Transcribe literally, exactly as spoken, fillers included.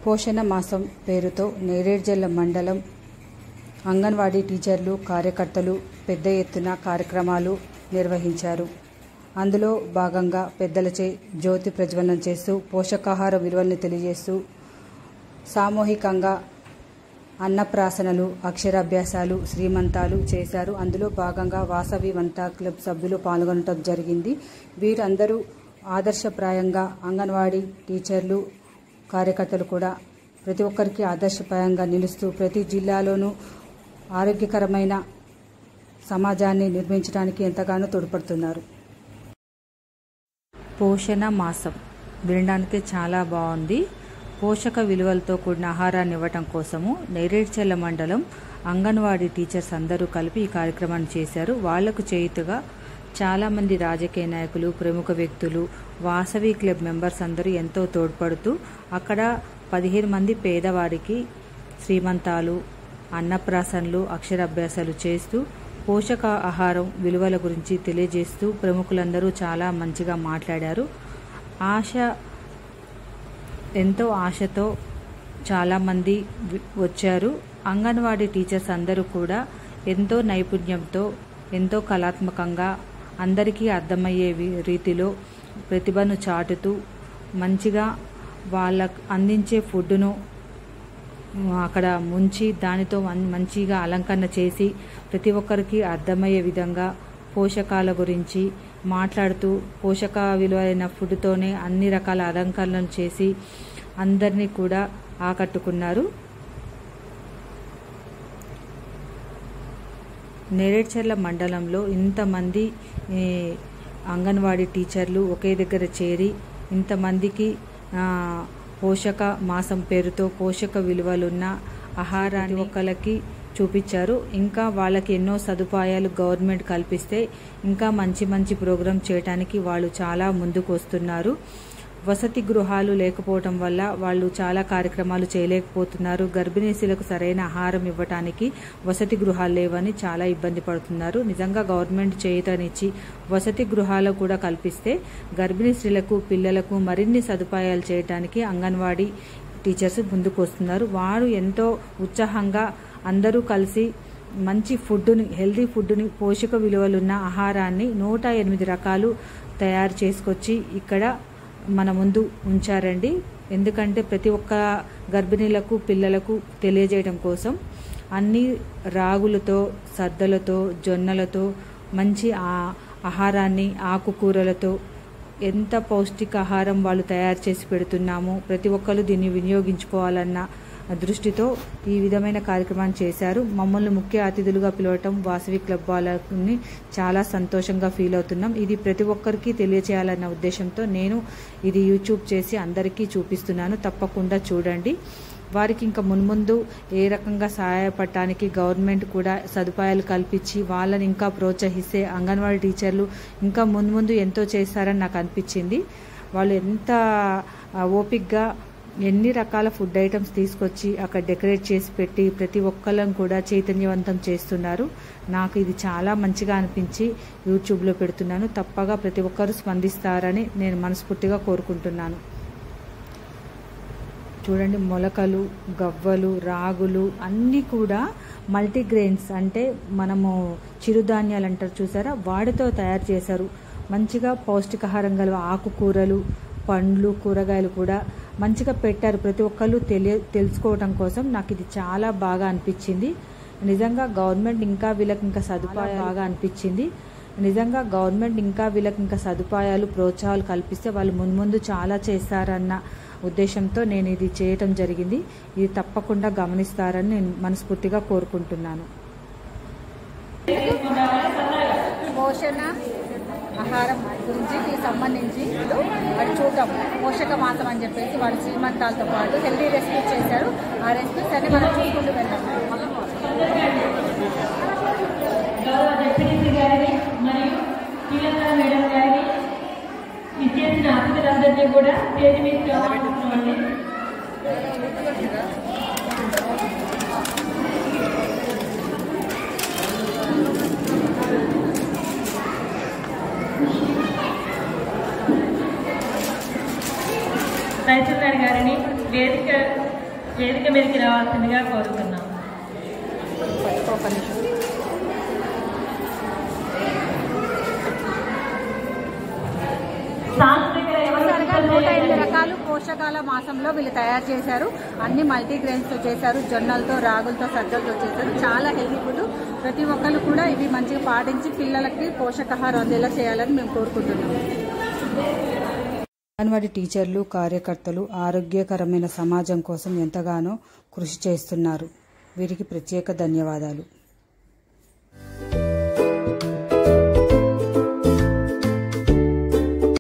పోషణ మాసం పేరుతో నేరేడ్జల్ల మండలం అంగన్వాడీ టీచర్లు కార్యకర్తలు పెద్ద ఎత్తున కార్యక్రమాలు నిర్వహించారు. అందులో భాగంగా పెద్దలచే జ్యోతి ప్రజ్వలనం చేస్తూ పోషకాహార విలువలను తెలియజేస్తూ సామూహికంగా అన్నప్రాసనలు, అక్షరాభ్యాసాలు, శ్రీమంతాలు చేశారు. అందులో భాగంగా వాసవి వంట క్లబ్ సభ్యులు పాల్గొనడం జరిగింది. వీరందరూ ఆదర్శప్రాయంగా అంగన్వాడీ టీచర్లు కార్యకర్తలు కూడా ప్రతి ఒక్కరికి ఆదర్శప్రాయంగా నిలుస్తూ ప్రతి జిల్లాలోనూ ఆరోగ్యకరమైన సమాజాన్ని నిర్మించడానికి ఎంతగానో తోడ్పడుతున్నారు. పోషణ మాసం వినడానికి చాలా బాగుంది. పోషక విలువలతో కూడిన ఆహారాన్ని ఇవ్వటం కోసము నేరేడ్చల్ల మండలం అంగన్వాడీ టీచర్స్ అందరూ కలిపి ఈ కార్యక్రమాన్ని చేశారు. వాళ్లకు చేయుతుగా చాలామంది రాజకీయ నాయకులు, ప్రముఖ వ్యక్తులు, వాసవి క్లబ్ మెంబర్స్ అందరూ ఎంతో తోడ్పడుతూ అక్కడ పదిహేను మంది పేదవారికి శ్రీమంతాలు, అన్నప్రాసనలు, అక్షరాభ్యాసాలు చేస్తూ పోషక ఆహారం విలువల గురించి తెలియజేస్తూ ప్రముఖులందరూ చాలా మంచిగా మాట్లాడారు. ఆశ ఎంతో ఆశతో చాలామంది వచ్చారు. అంగన్వాడీ టీచర్స్ అందరూ కూడా ఎంతో నైపుణ్యంతో, ఎంతో కళాత్మకంగా అందరికీ అర్థమయ్యే రీతిలో ప్రతిభను చాటుతూ మంచిగా వాళ్ళకు అందించే ఫుడ్ను అక్కడ ముంచి దానితో మంచిగా అలంకరణ చేసి ప్రతి ఒక్కరికి అర్థమయ్యే విధంగా పోషకాల గురించి మాట్లాడుతూ పోషక విలువైన ఫుడ్తోనే అన్ని రకాల అలంకరణలు చేసి అందరినీ కూడా ఆకట్టుకున్నారు. నేరేడ్చల్ల మండలంలో ఇంతమంది అంగన్వాడీ టీచర్లు ఒకే దగ్గర చేరి ఇంతమందికి పోషక మాసం పేరుతో పోషక విలువలున్న ఆహారాన్ని ఒక్కరికి చూపించారు. ఇంకా వాళ్ళకి ఎన్నో సదుపాయాలు గవర్నమెంట్ కల్పిస్తే ఇంకా మంచి మంచి ప్రోగ్రాం చేయడానికి వాళ్ళు చాలా ముందుకు వస్తున్నారు. వసతి గృహాలు లేకపోవటం వల్ల వాళ్ళు చాలా కార్యక్రమాలు చేయలేకపోతున్నారు. గర్భిణీశులకు సరైన ఆహారం ఇవ్వటానికి వసతి గృహాలు లేవని చాలా ఇబ్బంది పడుతున్నారు. నిజంగా గవర్నమెంట్ చేయూతనిచ్చి వసతి గృహాలు కూడా కల్పిస్తే గర్భిణీ స్త్రీలకు, పిల్లలకు మరిన్ని సదుపాయాలు చేయడానికి అంగన్వాడీ టీచర్స్ ముందుకు వస్తున్నారు. వారు ఎంతో ఉత్సాహంగా అందరూ కలిసి మంచి ఫుడ్ని, హెల్దీ ఫుడ్ని, పోషక విలువలున్న ఆహారాన్ని నూట ఎనిమిది రకాలు తయారు చేసుకొచ్చి ఇక్కడ మన ముందు ఉంచారండి. ఎందుకంటే ప్రతి ఒక్క గర్భిణీలకు, పిల్లలకు తెలియజేయడం కోసం అన్ని రాగులతో, సద్దలతో, జొన్నలతో మంచి ఆహారాన్ని, ఆకుకూరలతో ఎంత పౌష్టికాహారం వాళ్ళు తయారు చేసి పెడుతున్నాము, ప్రతి ఒక్కరు దీన్ని వినియోగించుకోవాలన్న దృష్టితో ఈ విధమైన కార్యక్రమాన్ని చేశారు. మమ్మల్ని ముఖ్య అతిథులుగా పిలవటం వాసవి క్లబ్ వాళ్ళని చాలా సంతోషంగా ఫీల్ అవుతున్నాం. ఇది ప్రతి ఒక్కరికి తెలియచేయాలన్న ఉద్దేశంతో నేను ఇది యూట్యూబ్ చేసి అందరికీ చూపిస్తున్నాను. తప్పకుండా చూడండి. వారికి ఇంకా మున్ముందు ఏ రకంగా సహాయపడటానికి గవర్నమెంట్ కూడా సదుపాయాలు కల్పించి వాళ్ళని ఇంకా ప్రోత్సహిస్తే అంగన్వాడీ టీచర్లు ఇంకా మున్ముందు ఎంతో చేస్తారని నాకు అనిపించింది. వాళ్ళు ఎంత ఓపిక్గా ఎన్ని రకాల ఫుడ్ ఐటమ్స్ తీసుకొచ్చి అక్కడ డెకరేట్ చేసి పెట్టి ప్రతి ఒక్కళ్ళని కూడా చైతన్యవంతం చేస్తున్నారు. నాకు ఇది చాలా మంచిగా అనిపించి యూట్యూబ్లో పెడుతున్నాను. తప్పగా ప్రతి ఒక్కరూ స్పందిస్తారని నేను మనస్ఫూర్తిగా కోరుకుంటున్నాను. చూడండి, మొలకలు, గవ్వలు, రాగులు అన్నీ కూడా మల్టీగ్రెయిన్స్ అంటే మనము చిరుధాన్యాలు అంటారు చూసారా, వాటితో తయారు చేశారు. మంచిగా పౌష్టికాహారం గల ఆకుకూరలు, పండ్లు, కూరగాయలు కూడా మంచిగా పెట్టారు. ప్రతి ఒక్కళ్ళు తెలియ తెలుసుకోవటం కోసం నాకు ఇది చాలా బాగా అనిపించింది. నిజంగా గవర్నమెంట్ ఇంకా వీళ్ళకి ఇంకా సదుపాయాలు బాగా అనిపించింది. నిజంగా గవర్నమెంట్ ఇంకా వీళ్ళకి ఇంకా సదుపాయాలు, ప్రోత్సాహాలు కల్పిస్తే వాళ్ళు మున్ముందు చాలా చేస్తారన్న ఉద్దేశంతో నేను ఇది చేయటం జరిగింది. ఇది తప్పకుండా గమనిస్తారని నేను మనస్ఫూర్తిగా కోరుకుంటున్నాను. పోషణ ఆహారం గురించి సంబంధించి వాడు చూద్దాం. పోషక మాసం అని చెప్పేసి వాడు శ్రీమంతాలతో పాటు హెల్దీ రెసిపీస్ చేశారు. ఆ రెసిపీస్ అన్ని మనం చూసుకుంటూ వెళ్దాం. మరియు శ్రీలంక మేడం గారిని విద్యార్థిని అతిథులందరినీ కూడా పేరు మీద ఆహ్వానిస్తున్నామండి. తహసీల్దార్ గారిని వేదిక వేదిక మీదకి రావాల్సిందిగా కోరుతున్నాం. నూట ఎనిమిది రకాలు పోషకాల మాసంలో వీళ్ళు తయారు చేశారు. అన్ని మల్టీగ్రెయిన్స్ తో చేశారు, జొన్నలతో, రాగులతో, సజ్జలతో చేశారు. చాలా హెల్తీ ఫుడ్. ప్రతి ఒక్కరు కూడా ఇవి మంచిగా పాటించి పిల్లలకి పోషకాహారం అందేలా చేయాలని మేము కోరుకుంటున్నాము. అంగన్వాడీ టీచర్లు, కార్యకర్తలు ఆరోగ్యకరమైన సమాజం కోసం ఎంతగానో కృషి చేస్తున్నారు. వీరికి ప్రత్యేక ధన్యవాదాలు.